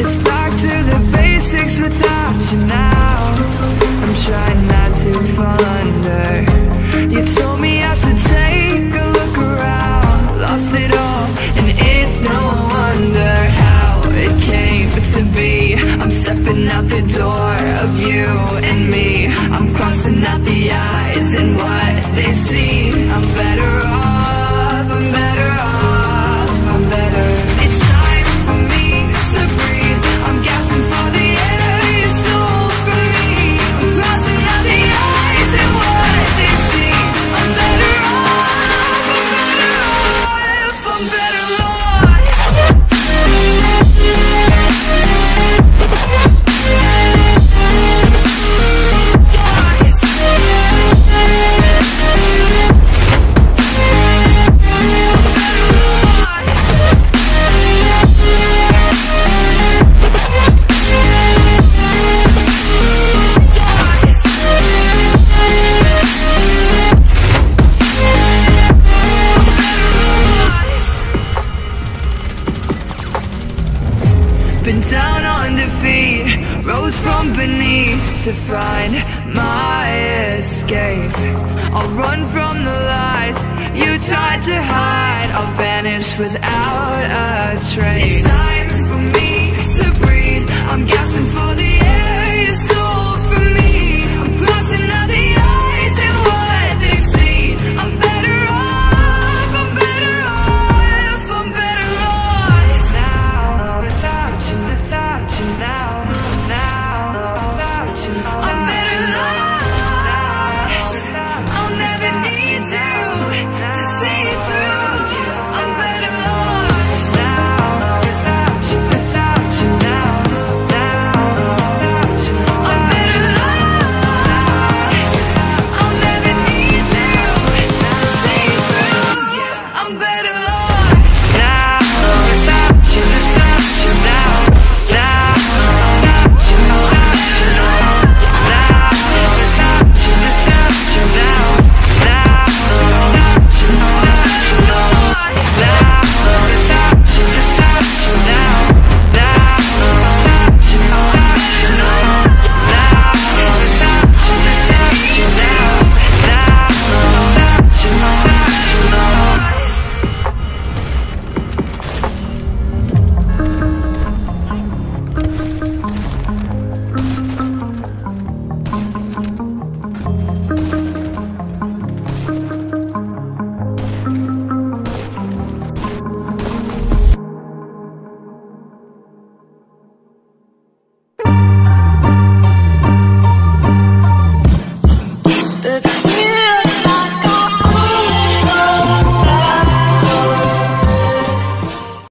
It's back to the basics without you now. I'm trying not to wonder. You told me I should take a look around. Lost it all, and it's no wonder how it came to be. I'm stepping out the door of you and me. I'm crossing out the eyes and what they see. I'm better off, I'm better off, I'm better. It's time for me to breathe. I'm gasping for the air you stole from me. I'm crossing out the eyes and what they see. I'm better off, I'm better off, I'm better off. Been down on defeat, rose from beneath to find my escape. I'll run from the lies you tried to hide. I'll vanish without a trace. It's time for me